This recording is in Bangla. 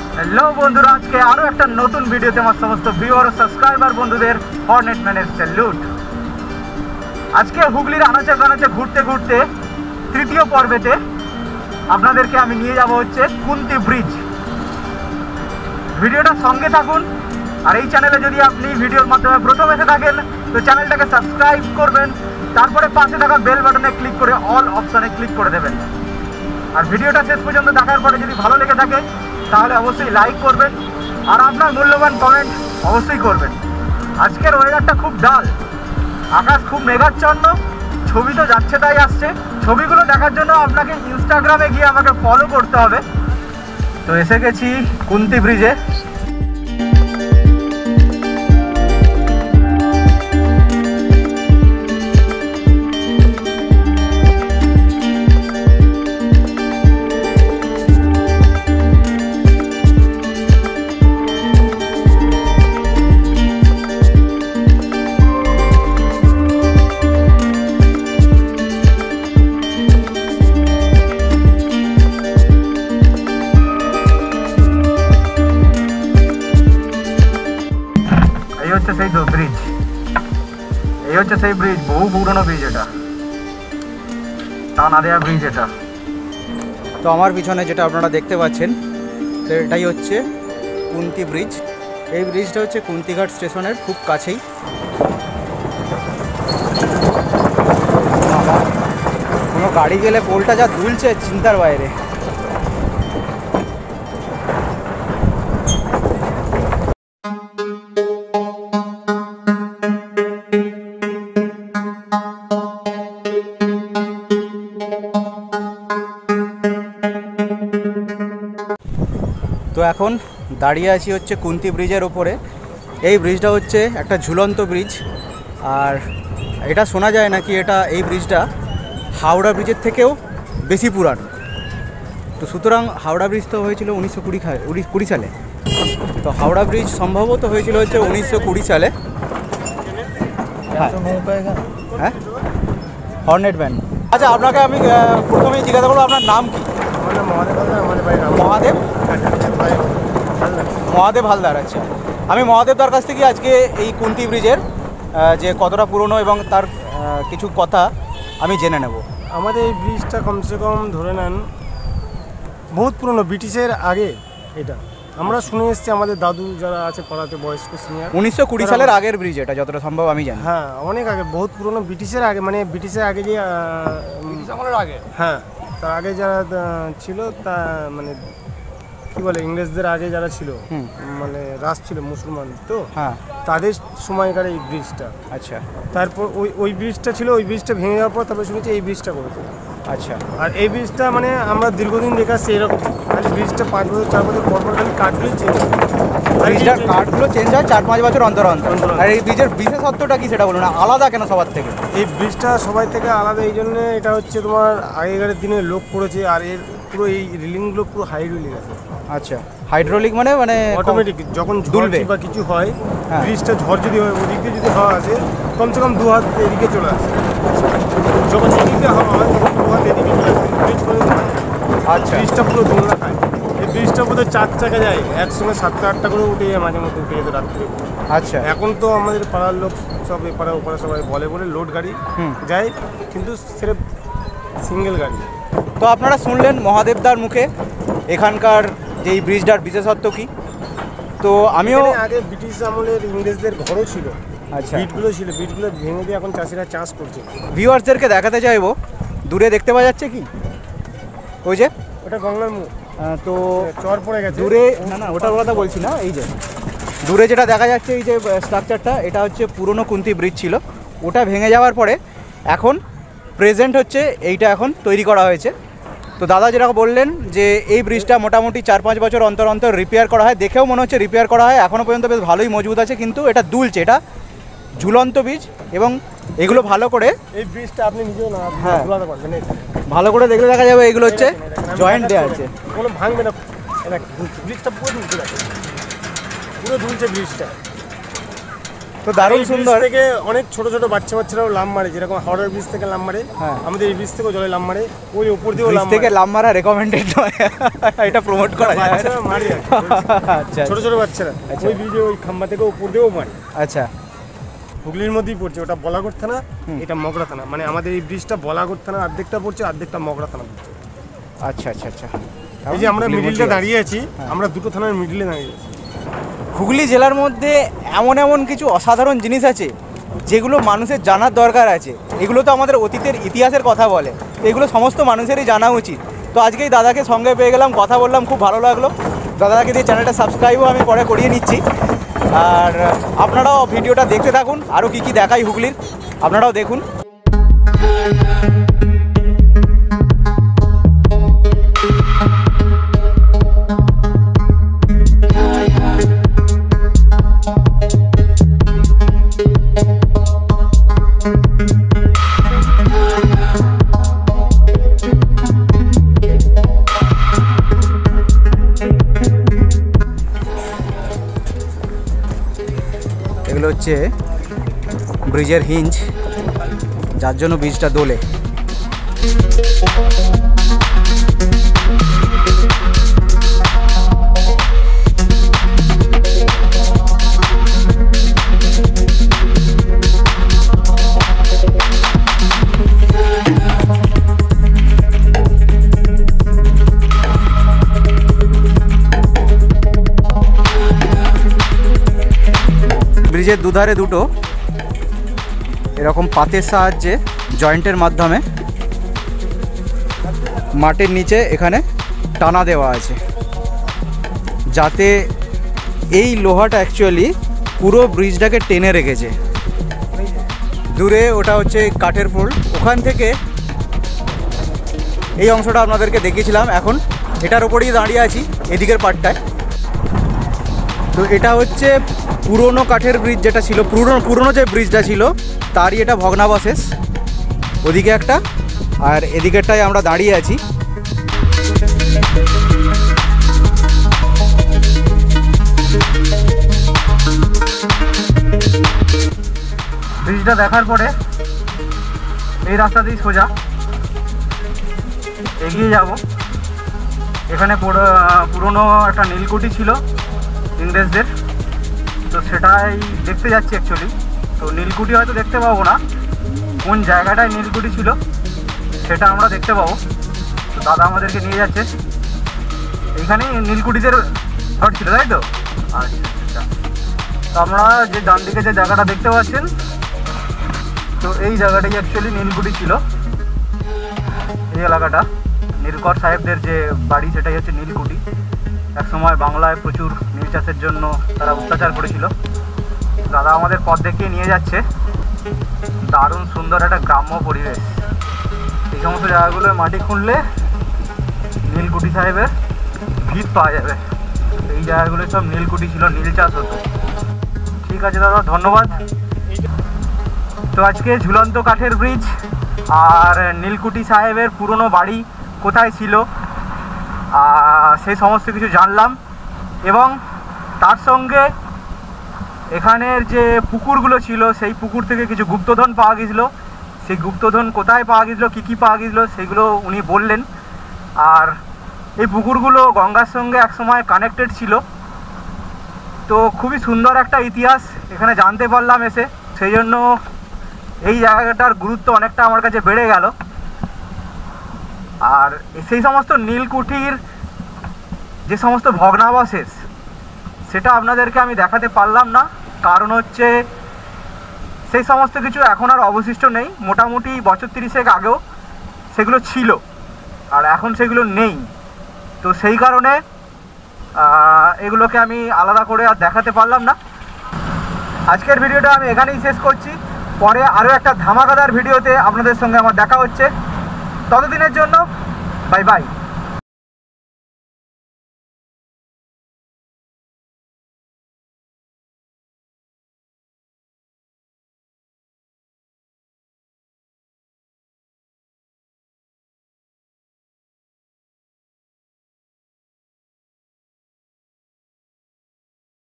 হ্যালো বন্ধুরা, আজকে আরও একটা নতুন ভিডিওতে আমার সমস্ত ভিউয়ার ও সাবস্ক্রাইবার বন্ধুদের হর্নেট ম্যানের স্যালুট। আজকে হুগলির আনাচে কানাচে ঘুরতে ঘুরতে তৃতীয় পর্বেতে আপনাদেরকে আমি নিয়ে যাব হচ্ছে কুন্তি ব্রিজ। ভিডিওটা সঙ্গে থাকুন, আর এই চ্যানেলে যদি আপনি ভিডিওর মাধ্যমে প্রথম এসে থাকেন তো চ্যানেলটাকে সাবস্ক্রাইব করবেন, তারপরে পাশে থাকা বেল বাটনে ক্লিক করে অল অপশানে ক্লিক করে দেবেন। আর ভিডিওটা শেষ পর্যন্ত দেখার পরে যদি ভালো লেগে থাকে তাহলে অবশ্যই লাইক করবেন, আর আপনার মূল্যবান কমেন্ট অবশ্যই করবেন। আজকের ওয়েদারটা খুব ডাল, আকাশ খুব মেঘাচ্ছন্ন, ছবি তো যাচ্ছে তাই আসছে। ছবিগুলো দেখার জন্য আপনাকে ইনস্টাগ্রামে গিয়ে আমাকে ফলো করতে হবে। তো এসে গেছি কুন্তি ব্রিজে। সেই তো ব্রিজ, এই হচ্ছে সেই ব্রিজ, বহু পুরনো ব্রিজ, এটা টানা দেয়া ব্রিজ এটা। তো আমার পিছনে যেটা আপনারা দেখতে পাচ্ছেন তো এটাই হচ্ছে কুন্তি ব্রিজ। এই ব্রিজটা হচ্ছে কুন্তিঘাট স্টেশনের খুব কাছেই। কোনো গাড়ি গেলে পোলটা যা দুলছে চিন্তার বাইরে। তো এখন দাঁড়িয়ে আছি হচ্ছে কুন্তি ব্রিজের ওপরে। এই ব্রিজটা হচ্ছে একটা ঝুলন্ত ব্রিজ, আর এটা শোনা যায় নাকি এই ব্রিজটা হাওড়া ব্রিজের থেকেও বেশি পুরানো। তো সুতরাং হাওড়া ব্রিজ তো হয়েছিল 1920 সালে। তো হাওড়া ব্রিজ সম্ভবত হয়েছিল হচ্ছে 1920 সালে। হ্যাঁ, হর্নেট ম্যান। আচ্ছা, আপনাকে আমি প্রথমেই জিজ্ঞাসা করবো আপনার নাম কি? মহাদেব হালদার। আচ্ছা, আমি মহাদেবদার কাছ থেকে আজকে এই কুন্তি ব্রিজের যে কতটা পুরনো এবং তার কিছু কথা আমি জেনে নেব। আমাদের এই ব্রিজটা কমসে কম ধরে নেন বহুত পুরনো, ব্রিটিশের আগে। এটা আমরা শুনে এসেছি, আমাদের দাদু যারা আছে পাড়াতে বয়স্ক সিনিয়র, 1920 সালের আগের ব্রিজ এটা, যতটা সম্ভব আমি জানি। হ্যাঁ, অনেক আগে, বহুত পুরনো, ব্রিটিশের আগে, মানে ব্রিটিশের আগে যে আগে, হ্যাঁ তার আগে যারা ছিল, তা মানে কি বলে, ইংরেজদের আগে যারা ছিল, মানে রাজ ছিল মুসলমান, তো হ্যাঁ তাদের সময়কার এই ব্রিজটা। আচ্ছা, তারপর ওই ব্রিজটা ছিল, ওই ব্রিজটা ভেঙে যাওয়ার পর তারপরে শুনেছি এই ব্রিজটা করেছে। আচ্ছা, আর এই ব্রিজটা মানে আমরা দীর্ঘদিন দেখাচ্ছি এরকম, খালি ব্রিজটা 5 বছর 4 বছর পর পর খালি কাঠগুলো চেঞ্জ হয়। ব্রিজটার কাঠগুলো চেঞ্জ হয় 4-5 বছর অন্তর অন্তর। আর এই ব্রিজের বিশেষত্বটা কি সেটা বলুন, আলাদা কেন সবার থেকে? এই ব্রিজটা সবাই থেকে আলাদা এই জন্য, এটা হচ্ছে তোমার আগেকার দিনে লোক করেছে, আর এর পুরো এই রিলিংগুলো পুরো হাইড্রোলিক আছে। আচ্ছা, হাইড্রোলিক মানে অটোমেটিক, যখন ঝড় বা কিছু হয়, ব্রিজটা ঝড় যদি হয়, ওদিক দিয়ে যদি হাওয়া আসে কমসে কম 2 হাত এদিকে চলে আসে। যখন এদিকে হাওয়া হয় তখন 2 হাত এদিকে চলে আসে ব্রিজ করে। আচ্ছা, ব্রিজটা পুরো দোলনা খায়। এই ব্রিজটা বোধহয় 4 চাকা যায়, একসঙ্গে 7টা-8টা করে উঠে যায়, মাঝে মধ্যে উঠে যেত রাত্রে। আচ্ছা, এখন তো আমাদের পাড়ার লোক সব এপাড়া ওপাড়া সবাই বলে লোড গাড়ি যায়, কিন্তু সেটা সিঙ্গেল গাড়ি। তো আপনারা শুনলেন মহাদেবদার মুখে এখানকার যে এই ব্রিজটার বিশেষত্ব কি। তো আমিও আগে ব্রিটিশ আমলের ইংরেজদের ঘরও ছিল। আচ্ছা, বিটগুলো ছিল, বিটগুলো ভেঙে দিয়ে এখন চাষিরা চাষ করছে। ভিউয়ার্সদেরকে দেখাতে চাইবো, দূরে দেখতে পাওয়া যাচ্ছে কি ওই যে ওটা গঙ্গার মুখ। তো চর পড়ে গেছে দূরে, না ওটার কথা বলছি না, এই যে দূরে যেটা দেখা যাচ্ছে এই যে স্ট্রাকচারটা, এটা হচ্ছে পুরনো কুন্তি ব্রিজ ছিল। ওটা ভেঙে যাওয়ার পরে এখন প্রেজেন্ট হচ্ছে এইটা এখন তৈরি করা হয়েছে। তো দাদা যেটা বললেন যে এই ব্রিজটা মোটামুটি 4-5 বছর অন্তর অন্তর রিপেয়ার করা হয়, দেখেও মনে হচ্ছে রিপেয়ার করা হয়, এখনও পর্যন্ত বেশ ভালোই মজবুত আছে, কিন্তু এটা দুলছে, এটা ঝুলন্ত ব্রিজ। এবং এগুলো ভালো করে, এই ব্রিজটা আপনি নিজেও না ঝুলাতে পারবেন, ভালো করে দেখলে দেখা যাবে এগুলো হচ্ছে জয়েন্ট দেওয়া আছে, কোনো ভাঙবে না। ব্রিজটা পুরো দুলছে, পুরো দুলছে ব্রিজটা। তো দারুণ সুন্দর। থেকে অনেক ছোট ছোট বাচ্চারাও লাভ মারে, যেরকম হাওড়ার ব্রিজ থেকে লাভ মারে, আমাদের এই ব্রিজ থেকেও জলে লাভ মারে, ওই উপর দিয়েও লাভ থেকে লাভ মারা রেকমেন্ডেড নয়, এটা প্রমোট করা যায়। মারি আচ্ছা, ছোট ছোট বাচ্চারা ওই ব্রিজে ওই খাম্বা থেকে উপর দিয়েও মারে। আচ্ছা, হুগলির মধ্যেই পড়ছে, ওটা বলাগড় থানা, এটা মগরা থানা, মানে আমাদের এই ব্রিজটা বলাগড় থানা অর্ধেকটা পড়ছে, অর্ধেকটা মগরা থানা পড়ছে। আচ্ছা আচ্ছা আচ্ছা, এই যে আমরা মিডিলটা দাঁড়িয়ে আছি, আমরা দুটো থানার মিডিলে দাঁড়িয়ে আছি। হুগলি জেলার মধ্যে এমন এমন কিছু অসাধারণ জিনিস আছে যেগুলো মানুষের জানার দরকার আছে। এগুলো তো আমাদের অতীতের ইতিহাসের কথা বলে, তো এগুলো সমস্ত মানুষেরই জানা উচিত। তো আজকেই দাদাকে সঙ্গে পেয়ে গেলাম, কথা বললাম, খুব ভালো লাগলো। দাদাকে দিয়ে চ্যানেলটা সাবস্ক্রাইবও আমি পরে করিয়ে নিচ্ছি। আর আপনারাও ভিডিওটা দেখতে থাকুন, আরও কী কী দেখাই হুগলির আপনারাও দেখুন। এগুলো হচ্ছে ব্রিজের হিঞ্জ, যার জন্য ব্রিজটা দোলে। ব্রিজের দুধারে দুটো এরকম পাতের সাহায্যে জয়েন্টের মাধ্যমে মাটির নিচে এখানে টানা দেওয়া আছে, যাতে এই লোহাটা অ্যাকচুয়ালি পুরো ব্রিজটাকে টেনে রেখেছে। দূরে ওটা হচ্ছে কাঠের পোল, ওখান থেকে এই অংশটা আপনাদেরকে দেখিয়েছিলাম। এখন এটার ওপরেই দাঁড়িয়ে আছি, এদিকের পার্টটায়। তো এটা হচ্ছে পুরনো কাঠের ব্রিজ যেটা ছিল, পুরনো যে ব্রিজটা ছিল তারই এটা ভগ্নাবশেষ। ওদিকে একটা, আর এদিকেরটায় আমরা দাঁড়িয়ে আছি। ব্রিজটা দেখার পরে এই রাস্তাতেই সোজা এগিয়ে যাব। এখানে পুরনো একটা নীলকুঠি ছিল ইংরেজদের, তো সেটাই দেখতে যাচ্ছি অ্যাকচুয়ালি। তো নীলকুঠি হয়তো দেখতে পাবো না, কোন জায়গাটায় নীলকুঠি ছিল সেটা আমরা দেখতে পাবো। তো দাদা আমাদেরকে নিয়ে যাচ্ছে, এইখানেই নীলকুঠিদের ঘর ছিল, তাই তো? আচ্ছা, তো আমরা যে ডান দিকে যে জায়গাটা দেখতে পাচ্ছেন, তো এই জায়গাটাই অ্যাকচুয়ালি নীলকুঠি ছিল। এই এলাকাটা নীলকর সাহেবদের যে বাড়ি, সেটাই হচ্ছে নীলকুঠি। একসময় বাংলায় প্রচুর নীল চাষের জন্য তারা অত্যাচার করেছিল। দাদা আমাদের পথ দেখিয়ে নিয়ে যাচ্ছে। দারুণ সুন্দর একটা গ্রাম্য পরিবেশ। এই সমস্ত জায়গাগুলোয় মাটি খুঁড়লে নীলকুঠি সাহেবের ভিত পাওয়া যাবে। এই জায়গাগুলো সব নীলকুঠি ছিল, নীল চাষ হতো। ঠিক আছে দাদা, ধন্যবাদ। তো আজকে ঝুলন্ত কাঠের ব্রিজ আর নীলকুঠি সাহেবের পুরনো বাড়ি কোথায় ছিল সেই সমস্ত কিছু জানলাম, এবং তার সঙ্গে এখানের যে পুকুরগুলো ছিল সেই পুকুর থেকে কিছু গুপ্তধন পাওয়া গিয়েছিলো। সেই গুপ্তধন কোথায় পাওয়া গিয়েছিলো, কী কী পাওয়া গিয়েছিলো সেগুলো উনি বললেন। আর এই পুকুরগুলো গঙ্গার সঙ্গে একসময় কানেক্টেড ছিল। তো খুবই সুন্দর একটা ইতিহাস এখানে জানতে পারলাম এসে, সেই জন্য এই জায়গাটার গুরুত্ব অনেকটা আমার কাছে বেড়ে গেল। আর সেই সমস্ত নীলকুঠির যে সমস্ত ভগ্নাবশেষ, সেটা আপনাদেরকে আমি দেখাতে পারলাম না, কারণ হচ্ছে সেই সমস্ত কিছু এখন আর অবশিষ্ট নেই। মোটামুটি বছর 30 আগেও সেগুলো ছিল, আর এখন সেগুলো নেই। তো সেই কারণে এগুলোকে আমি আলাদা করে আর দেখাতে পারলাম না। আজকের ভিডিওটা আমি এখানেই শেষ করছি। পরে আরও একটা ধামাকাদার ভিডিওতে আপনাদের সঙ্গে আমার দেখা হচ্ছে। ততদিনের জন্য বাই বাই।